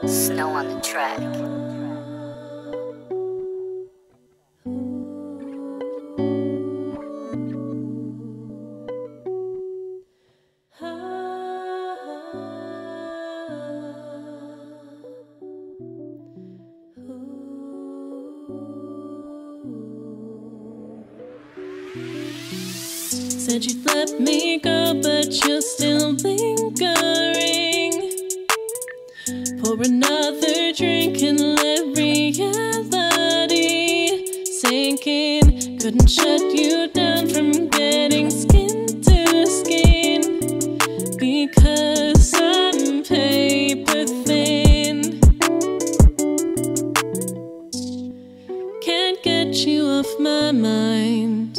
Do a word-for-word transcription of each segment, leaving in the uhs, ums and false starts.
Snow on the track. Said you'd let me go, but you're still lingering. Pour another drink and let reality sink in. Couldn't shut you down from getting skin to skin, because I'm paper thin. Can't get you off my mind,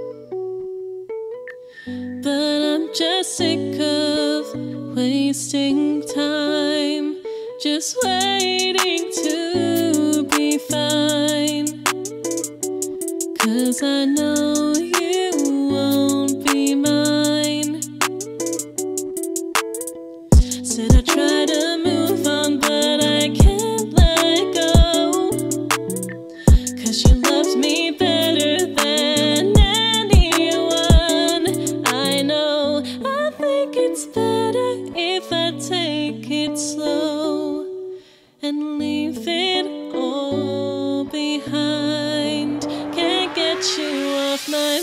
but I'm just sick of wasting time, just waiting to be fine. 'Cause I know you won't be mine. Said I try to move on, but I can't let go, 'cause you loved me better than anyone I know. I think it's better if I take it slow and leave it all behind. Can't get you off my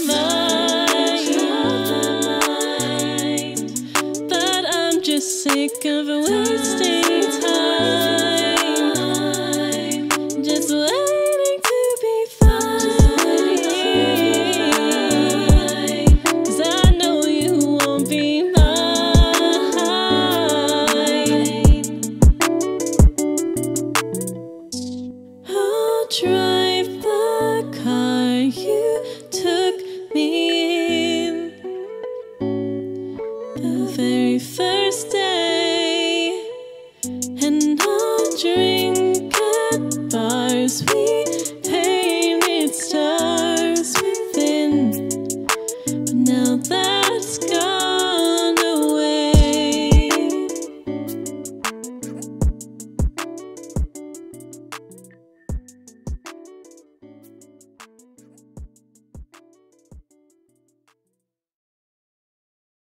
mind, but I'm just sick of wasting